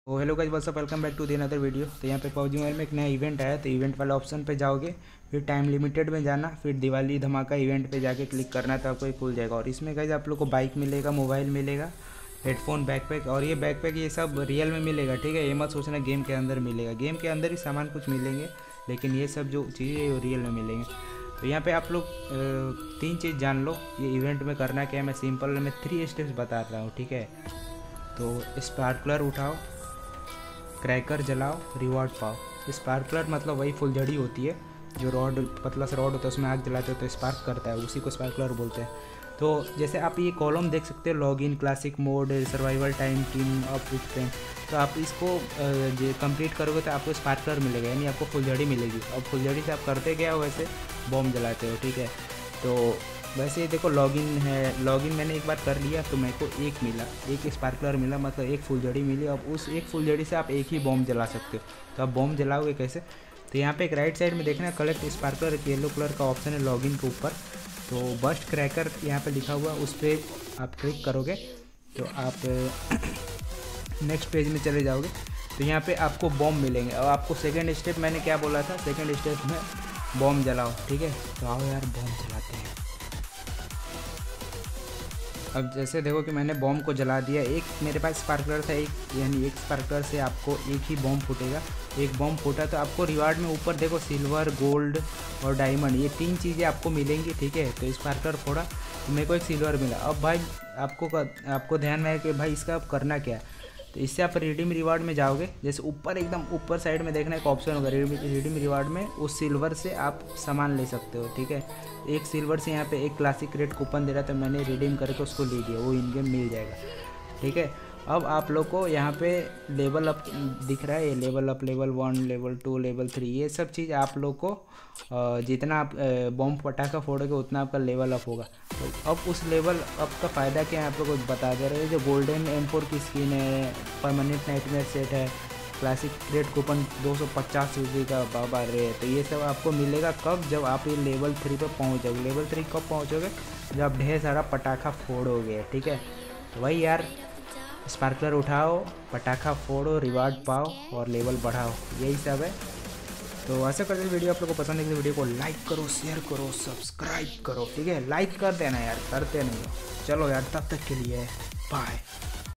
तो hello guys, what's up, welcome back to the another video. तो यहाँ पे पबजी मोबाइल में एक नया इवेंट आया, तो इवेंट वाला ऑप्शन पे जाओगे, फिर टाइम लिमिटेड में जाना, फिर दिवाली धमाका इवेंट पे जाके क्लिक करना, तो आपको ये खुल जाएगा। और इसमें गाइस आप लोग को बाइक मिलेगा, मोबाइल मिलेगा, हेडफोन, बैकपैक। और ये बैकपैक ये सब रियल में मिलेगा, ठीक है। ये मत सोचना गेम के अंदर मिलेगा, गेम के अंदर ही सामान कुछ मिलेंगे, लेकिन ये सब जो चीज़ें ये रियल में मिलेंगे। तो यहाँ पे आप लोग 3 चीज़ जान लो ये इवेंट में करना क्या है। मैं सिंपल में 3 स्टेप्स बता रहा हूँ, ठीक है। तो स्पार्कलर उठाओ, क्रैकर जलाओ, रिवॉर्ड पाओ। स्पार्कलर मतलब वही फुलझड़ी होती है, जो रॉड, पतला सा रॉड होता है, उसमें आग जलाते हो तो स्पार्क करता है, उसी को स्पार्कलर बोलते हैं। तो जैसे आप ये कॉलम देख सकते हो, login, classic mode, survival time, team up with friend. तो आप इसको कंप्लीट करोगे तो आपको स्पार्कलर मिलेगा, यानी आपको फुलझड़ी मिलेगी। अब फुलझड़ी से आप करते क्या हो, वैसे बॉम्ब जलाते हो, ठीक है। तो वैसे देखो लॉगिन है, लॉगिन मैंने एक बार कर लिया तो मेरे को एक मिला, एक स्पार्कलर मिला, मतलब एक फुलझड़ी मिली। अब उस एक फुलझड़ी से आप एक ही बॉम्ब जला सकते हो। तो आप बॉम्ब जलाओगे कैसे, तो यहाँ पे एक राइट साइड में देखना कलेक्ट स्पार्कलर, एक येलो कलर का ऑप्शन है लॉगिन के ऊपर। तो बस्ट क्रैकर यहाँ पे लिखा हुआ, उस पर आप क्लिक करोगे तो आप नेक्स्ट पेज में चले जाओगे। तो यहाँ पे आपको बॉम्ब मिलेंगे। और आपको सेकेंड स्टेप मैंने क्या बोला था, सेकेंड स्टेप में बॉम्ब जलाओ, ठीक है। तो आओ यार बॉम्ब जलाते हैं। अब जैसे देखो कि मैंने बॉम्ब को जला दिया। एक मेरे पास स्पार्कलर था, एक, यानी एक स्पार्कलर से आपको एक ही बॉम्ब फूटेगा। एक बॉम्ब फूटा तो आपको रिवार्ड में ऊपर देखो सिल्वर, गोल्ड और डायमंड, ये 3 चीज़ें आपको मिलेंगी, ठीक है। तो स्पार्कलर फोड़ा तो मेरे को एक सिल्वर मिला। अब भाई आपको ध्यान में है कि भाई इसका अब करना क्या है। तो इससे आप रिडीम रिवार्ड में जाओगे, जैसे ऊपर एकदम ऊपर साइड में देखना एक ऑप्शन होगा रिडीम रिवार्ड में, उस सिल्वर से आप सामान ले सकते हो, ठीक है। एक सिल्वर से यहाँ पे एक क्लासिक रेट कूपन दे रहा था, मैंने रिडीम करके उसको ले लिया, वो इन गेम मिल जाएगा, ठीक है। अब आप लोग को यहाँ पे लेवल अप दिख रहा है, ये level up, level 1, level 2, level 3, ये सब चीज़ आप लोग को जितना आप बॉम्ब पटाखा फोड़ोगे उतना आपका लेवल अप होगा। तो अब उस लेवल अप का फ़ायदा क्या है आप लोग को बता दे रहे हैं। जो गोल्डन M4 की स्किन है, परमानेंट नाइटमेयर सेट है, क्लासिक रेट कूपन 250 रुपये का बाबा रे। तो ये सब आपको मिलेगा कब, जब आप ये लेवल 3 पर पहुँच जाओगे। लेवल 3 कब पहुँचोगे, जब आप ढेर सारा पटाखा फोड़ोगे, ठीक है। तो वही यार, स्पार्कलर उठाओ, पटाखा फोड़ो, रिवार्ड पाओ और लेवल बढ़ाओ, यही सब है। तो ऐसा करते वीडियो आप लोगों को पसंद है तो वीडियो को लाइक करो, शेयर करो, सब्सक्राइब करो, ठीक है। लाइक कर देना यार, करते नहीं हो। चलो यार, तब तक के लिए बाय।